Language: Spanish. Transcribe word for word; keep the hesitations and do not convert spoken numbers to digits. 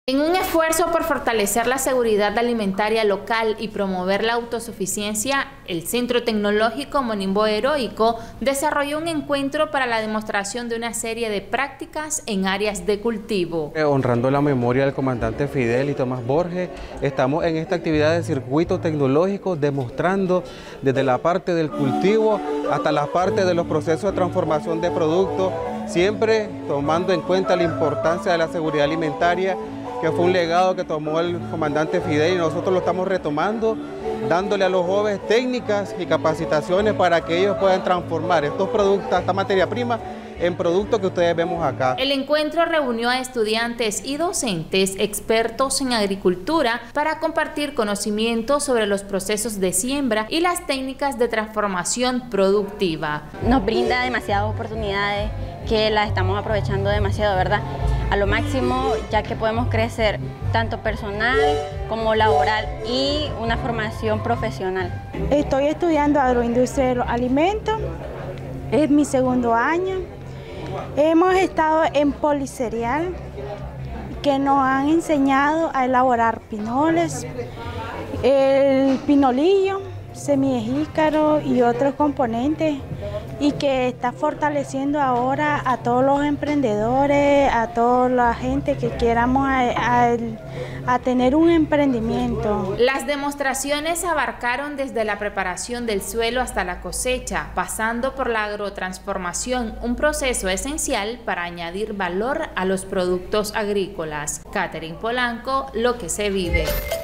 En un esfuerzo por fortalecer la seguridad alimentaria local y promover la autosuficiencia, el Centro Tecnológico Monimbo Heroico desarrolló un encuentro para la demostración de una serie de prácticas en áreas de cultivo. Honrando la memoria del comandante Fidel y Tomás Borges, estamos en esta actividad de circuito tecnológico demostrando desde la parte del cultivo hasta la parte de los procesos de transformación de productos, siempre tomando en cuenta la importancia de la seguridad alimentaria, que fue un legado que tomó el comandante Fidel y nosotros lo estamos retomando, dándole a los jóvenes técnicas y capacitaciones para que ellos puedan transformar estos productos, esta materia prima, en productos que ustedes vemos acá. El encuentro reunió a estudiantes y docentes expertos en agricultura para compartir conocimientos sobre los procesos de siembra y las técnicas de transformación productiva. Nos brinda demasiadas oportunidades que las estamos aprovechando demasiado, ¿verdad? A lo máximo, ya que podemos crecer tanto personal como laboral y una formación profesional. Estoy estudiando agroindustria de los alimentos, es mi segundo año. Hemos estado en Policerial, que nos han enseñado a elaborar pinoles, el pinolillo, semijícaro y otros componentes, y que está fortaleciendo ahora a todos los emprendedores, a toda la gente que queramos a, a, a tener un emprendimiento. Las demostraciones abarcaron desde la preparación del suelo hasta la cosecha, pasando por la agrotransformación, un proceso esencial para añadir valor a los productos agrícolas. Catherine Polanco, Lo que se vive.